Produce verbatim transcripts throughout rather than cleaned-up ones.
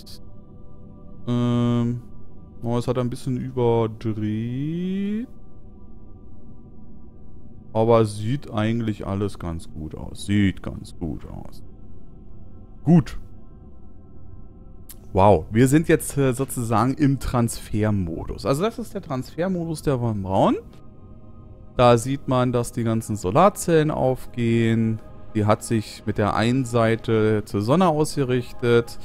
aus. Ähm, oh, es hat ein bisschen überdreht. Aber sieht eigentlich alles ganz gut aus. Sieht ganz gut aus. Gut. Wow, wir sind jetzt äh, sozusagen im Transfermodus. Also das ist der Transfermodus der Van Braun. Da sieht man, dass die ganzen Solarzellen aufgehen. Die hat sich mit der einen Seite zur Sonne ausgerichtet.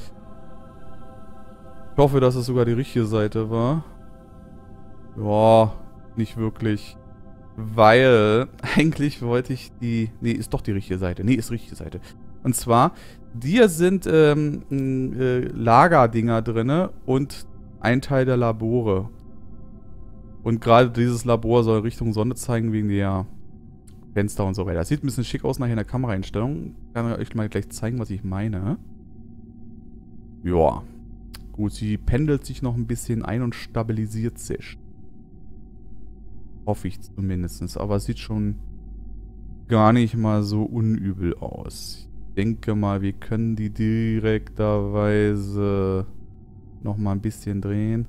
Ich hoffe, dass es sogar die richtige Seite war. Ja, nicht wirklich. Weil eigentlich wollte ich die... Nee, ist doch die richtige Seite. Nee, ist die richtige Seite. Und zwar, hier sind ähm, äh, Lagerdinger drin und ein Teil der Labore. Und gerade dieses Labor soll Richtung Sonne zeigen wegen der Fenster und so weiter. Das sieht ein bisschen schick aus nachher in der Kameraeinstellung. Kann ich euch mal gleich zeigen, was ich meine. Ja. Gut, sie pendelt sich noch ein bisschen ein und stabilisiert sich. Hoffe ich zumindest. Aber es sieht schon gar nicht mal so unübel aus. Ich denke mal, wir können die direkterweise noch mal ein bisschen drehen.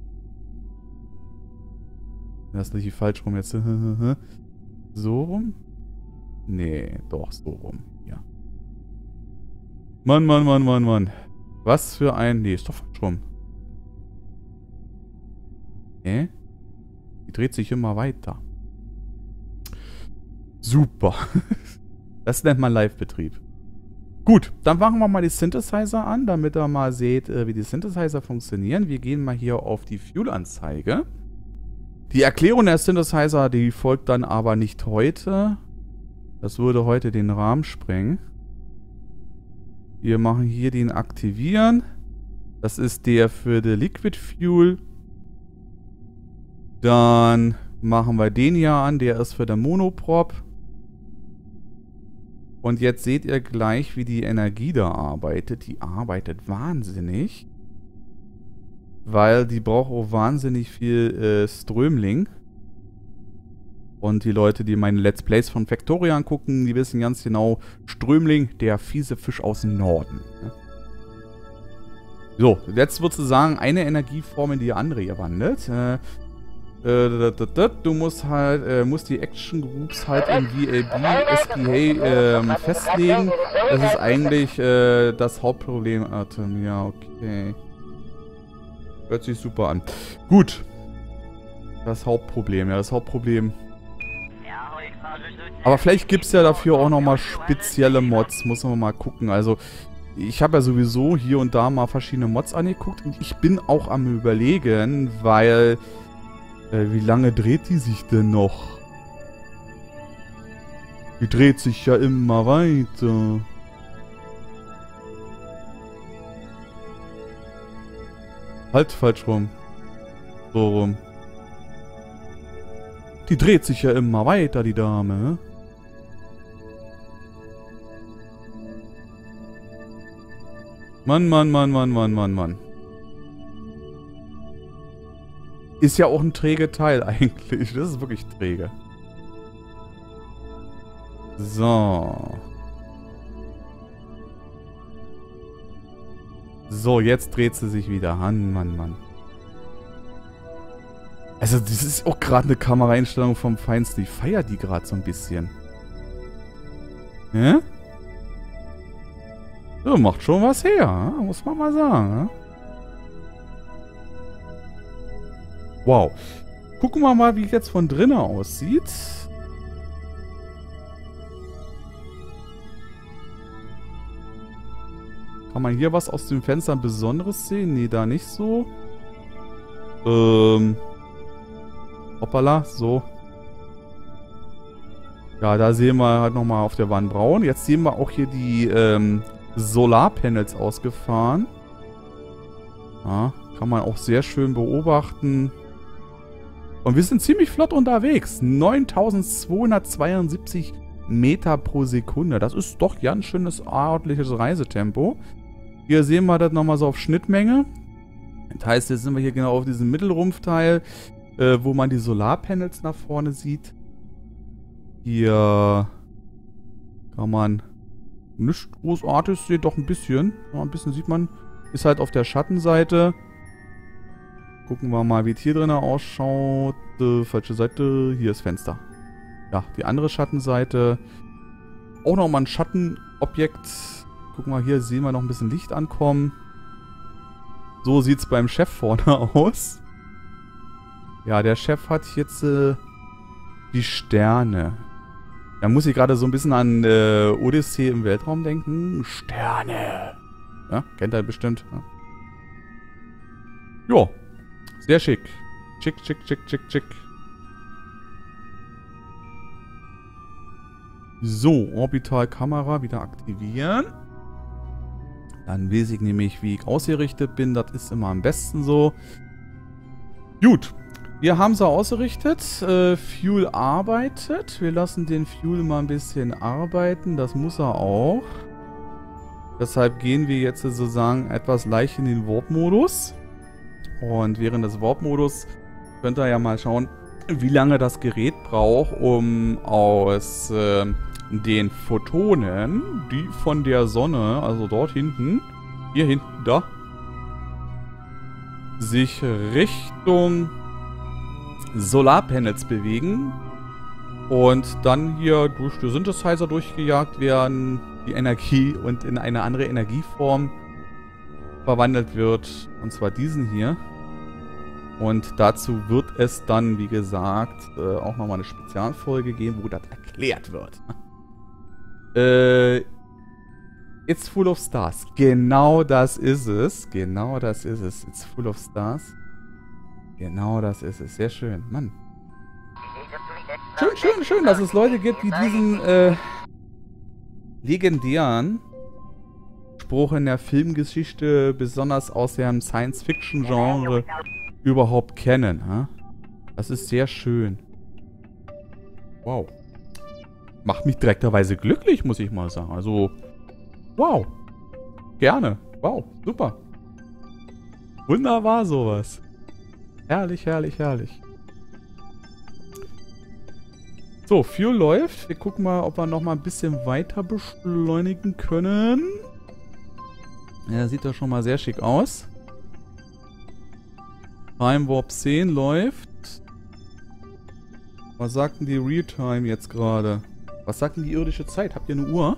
Das ist nicht falsch rum jetzt. So rum? Nee, doch, so rum. Ja. Mann, Mann, Mann, Mann, Mann. Was für ein... Nee, ist doch falsch rum. Hä? Die dreht sich immer weiter. Super. Das nennt man Live-Betrieb. Gut, dann machen wir mal die Synthesizer an, damit ihr mal seht, wie die Synthesizer funktionieren. Wir gehen mal hier auf die Fuel-Anzeige. Die Erklärung der Synthesizer, die folgt dann aber nicht heute. Das würde heute den Rahmen sprengen. Wir machen hier den Aktivieren. Das ist der für die Liquid Fuel. Dann machen wir den hier an, der ist für den Monoprop. Und jetzt seht ihr gleich, wie die Energie da arbeitet. Die arbeitet wahnsinnig. Weil die braucht auch wahnsinnig viel äh, Strömling. Und die Leute, die meine Let's Plays von Factoria angucken, die wissen ganz genau, Strömling, der fiese Fisch aus dem Norden. Ne? So, jetzt sozusagen eine Energieform in die andere gewandelt. Äh, äh, du musst halt, äh, musst die Action Groups halt in V L B, S P A äh, festlegen. Das ist eigentlich äh, das Hauptproblem. Atom, ja, okay. Hört sich super an. Gut. Das Hauptproblem, ja, das Hauptproblem. Aber vielleicht gibt es ja dafür auch nochmal spezielle Mods. Muss man mal gucken. Also, ich habe ja sowieso hier und da mal verschiedene Mods angeguckt. Und ich bin auch am Überlegen, weil... Äh, wie lange dreht die sich denn noch? Die dreht sich ja immer weiter. Halt, falsch rum. So rum. Die dreht sich ja immer weiter, die Dame. Mann, Mann, Mann, Mann, Mann, Mann, Mann. Ist ja auch ein träge Teil eigentlich. Das ist wirklich träge. So. So, jetzt dreht sie sich wieder. Mann, Mann, Mann. Also, das ist auch gerade eine Kameraeinstellung vom Feinsten. Ich feiere die gerade so ein bisschen. Ja? So, macht schon was her. Muss man mal sagen. Wow. Gucken wir mal, wie es jetzt von drinnen aussieht. Kann man hier was aus dem Fenster Besonderes sehen? Nee, da nicht so. Ähm. Hoppala, so. Ja, da sehen wir halt nochmal auf der Wand braun. Jetzt sehen wir auch hier die ähm, Solarpanels ausgefahren. Ja, kann man auch sehr schön beobachten. Und wir sind ziemlich flott unterwegs. neuntausendzweihundertzweiundsiebzig Meter pro Sekunde. Das ist doch ganz schönes, ordentliches Reisetempo. Hier sehen wir das nochmal so auf Schnittmenge. Das heißt, jetzt sind wir hier genau auf diesem Mittelrumpfteil, äh, wo man die Solarpanels nach vorne sieht. Hier kann man nicht großartig sehen, doch ein bisschen. Ja, ein bisschen sieht man ist halt auf der Schattenseite. Gucken wir mal, wie es hier drin ausschaut. Äh, falsche Seite. Hier ist Fenster. Ja, die andere Schattenseite. Auch nochmal ein Schattenobjekt. Gucken wir, hier sehen wir noch ein bisschen Licht ankommen. So sieht es beim Chef vorne aus. Ja, der Chef hat jetzt äh, die Sterne. Da muss ich gerade so ein bisschen an äh, Odyssee im Weltraum denken. Sterne. Ja, kennt ihr bestimmt. Ja. Jo, sehr schick. Schick, schick, schick, schick, schick. So, Orbitalkamera wieder aktivieren. Dann weiß ich nämlich, wie ich ausgerichtet bin. Das ist immer am besten so. Gut. Wir haben sie ausgerichtet. Äh, Fuel arbeitet. Wir lassen den Fuel mal ein bisschen arbeiten. Das muss er auch. Deshalb gehen wir jetzt sozusagen etwas leicht in den Warp-Modus. Und während des Warp-Modus könnt ihr ja mal schauen, wie lange das Gerät braucht, um aus äh, den Photonen, die von der Sonne, also dort hinten, hier hinten, da, sich Richtung Solarpanels bewegen und dann hier durch die Synthesizer durchgejagt werden, die Energie und in eine andere Energieform verwandelt wird, und zwar diesen hier. Und dazu wird es dann, wie gesagt, äh, auch nochmal eine Spezialfolge geben, wo das erklärt wird. Äh, It's full of stars. Genau das ist es. Genau das ist es. It's full of stars. Genau das ist es. Sehr schön. Mann. Schön, schön, schön, dass es Leute gibt, die diesen äh, legendären Spruch in der Filmgeschichte, besonders aus dem Science-Fiction-Genre, überhaupt kennen. Ha? Das ist sehr schön. Wow. Macht mich direkterweise glücklich, muss ich mal sagen. Also, wow. Gerne. Wow, super. Wunderbar sowas. Herrlich, herrlich, herrlich. So, Fuel läuft. Wir gucken mal, ob wir noch mal ein bisschen weiter beschleunigen können. Ja, sieht doch schon mal sehr schick aus. Time Warp zehn läuft. Was sagt denn die Realtime jetzt gerade? Was sagt denn die irdische Zeit? Habt ihr eine Uhr?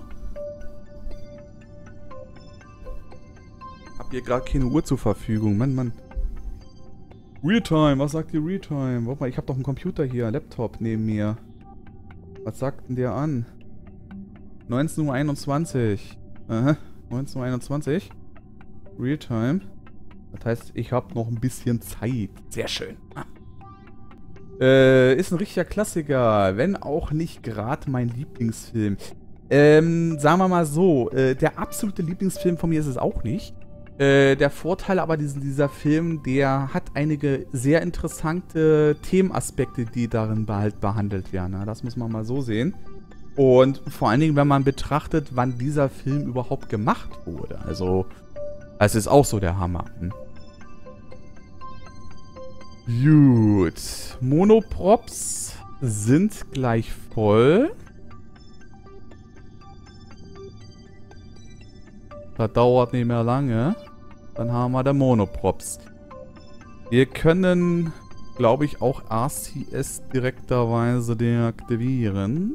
Habt ihr gerade keine Uhr zur Verfügung? Mann, Mann. Realtime, was sagt die Realtime? Warte mal, ich hab doch einen Computer hier, einen Laptop neben mir. Was sagt denn der an? neunzehn Uhr einundzwanzig. Aha, neunzehn Uhr einundzwanzig. Realtime. Das heißt, ich habe noch ein bisschen Zeit. Sehr schön. Ah. Äh, ist ein richtiger Klassiker, wenn auch nicht gerade mein Lieblingsfilm. Ähm, sagen wir mal so, äh, der absolute Lieblingsfilm von mir ist es auch nicht. Äh, der Vorteil aber diesen, dieser Film, der hat einige sehr interessante Themenaspekte, die darin halt behandelt werden. Ja, das muss man mal so sehen. Und vor allen Dingen, wenn man betrachtet, wann dieser Film überhaupt gemacht wurde. Also, es ist auch so der Hammer. Hm? Gut. Monoprops sind gleich voll. Das dauert nicht mehr lange. Dann haben wir da Monoprops. Wir können, glaube ich, auch R C S direkterweise deaktivieren.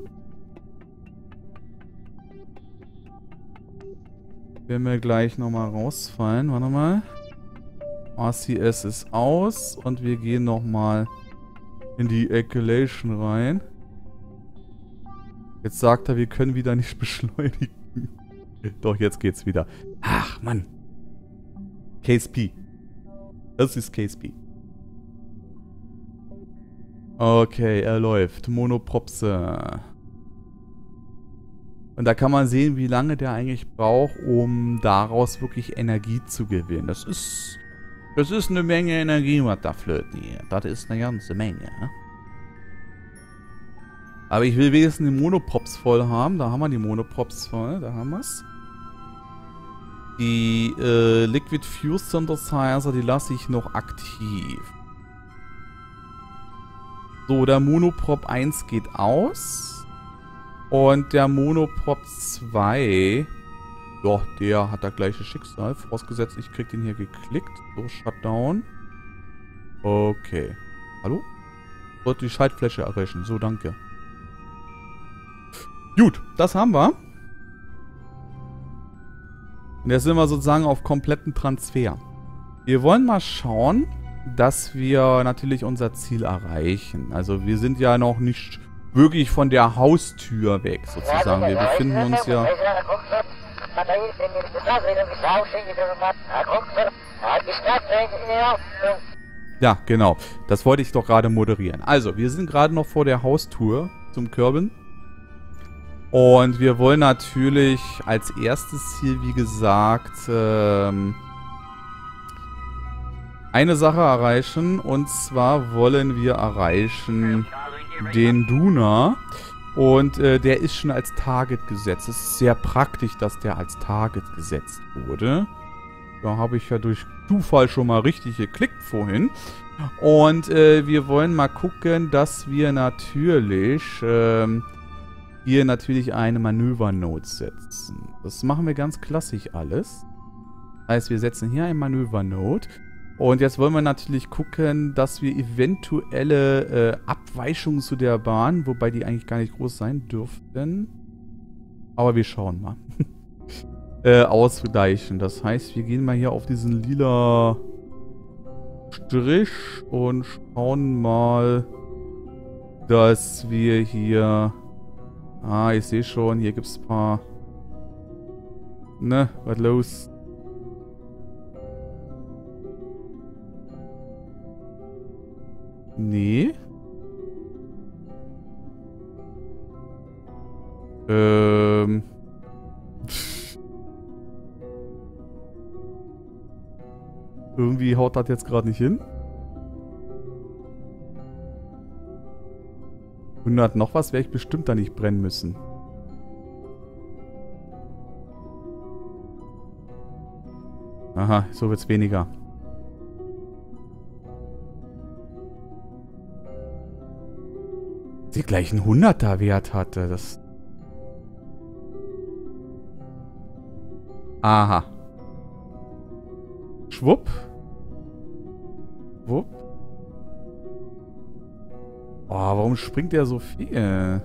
Wenn wir gleich nochmal rausfallen. Warte mal. R C S ist aus und wir gehen nochmal in die Acculation rein. Jetzt sagt er, wir können wieder nicht beschleunigen. Doch, jetzt geht's wieder. Ach, Mann. Case P. Das ist Case P. Okay, er läuft. Monopropse. Und da kann man sehen, wie lange der eigentlich braucht, um daraus wirklich Energie zu gewinnen. Das ist... Das ist eine Menge Energie, was da flöten hier. Das ist eine ganze Menge. Aber ich will wenigstens die Monoprops voll haben. Da haben wir die Monoprops voll. Da haben wir es. Die äh, Liquid Fuse Synthesizer, die lasse ich noch aktiv. So, der Monoprop eins geht aus. Und der Monoprop zwei Ja, der hat das gleiche Schicksal. Vorausgesetzt, ich krieg den hier geklickt. So, Shutdown. Okay. Hallo? Sollte die Schaltfläche erreichen. So, danke. Gut, das haben wir. Und jetzt sind wir sozusagen auf kompletten Transfer. Wir wollen mal schauen, dass wir natürlich unser Ziel erreichen. Also wir sind ja noch nicht wirklich von der Haustür weg, sozusagen. Wir befinden uns ja... Ja, genau. Das wollte ich doch gerade moderieren. Also, wir sind gerade noch vor der Haustür zum Kerbin. Und wir wollen natürlich als erstes Ziel, wie gesagt, ähm, eine Sache erreichen. Und zwar wollen wir erreichen den Duna. Und äh, der ist schon als Target gesetzt. Es ist sehr praktisch, dass der als Target gesetzt wurde. Da habe ich ja durch Zufall schon mal richtig geklickt vorhin. Und äh, wir wollen mal gucken, dass wir natürlich ähm, hier natürlich eine Manöver-Note setzen. Das machen wir ganz klassisch alles. Das heißt, wir setzen hier eine Manöver-Note. Und jetzt wollen wir natürlich gucken, dass wir eventuelle äh, Abweichungen zu der Bahn, wobei die eigentlich gar nicht groß sein dürften. Aber wir schauen mal. äh, ausgleichen. Das heißt, wir gehen mal hier auf diesen lila Strich und schauen mal, dass wir hier... Ah, ich sehe schon, hier gibt es ein paar... Ne, was los? Nee. Ähm. Irgendwie haut das jetzt gerade nicht hin. hundert noch was werde ich bestimmt da nicht brennen müssen. Aha, so wird's weniger. Die gleichen hunderter Wert hatte. Das. Aha. Schwupp. Schwupp. Oh, warum springt der so viel?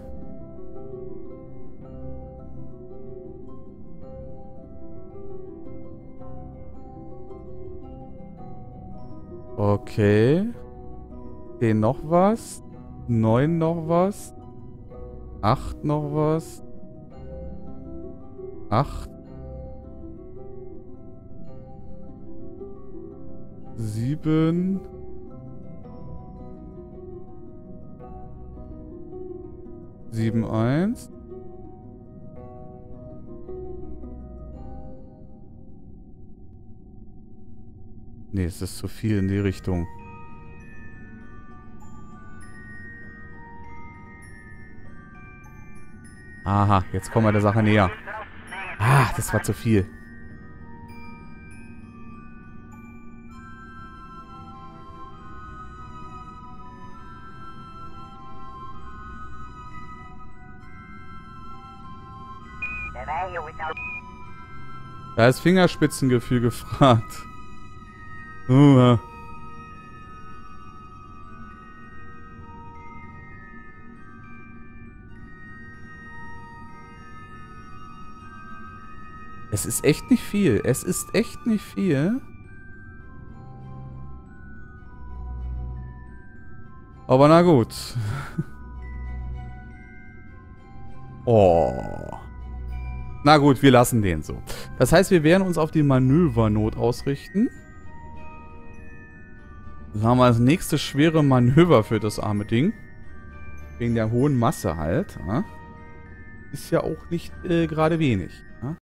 Okay. Okay, noch was. neun noch was. acht noch was. acht. sieben. sieben eins. Nee, es ist zu viel in die Richtung. Aha, jetzt kommen wir der Sache näher. Ah, das war zu viel. Da ist Fingerspitzengefühl gefragt. Uh. Es ist echt nicht viel. Es ist echt nicht viel. Aber na gut. Oh. Na gut, wir lassen den so. Das heißt, wir werden uns auf die Manövernot ausrichten. Dann haben wir das nächste schwere Manöver für das arme Ding. Wegen der hohen Masse halt. Ja. Ist ja auch nicht äh, gerade wenig. Ja.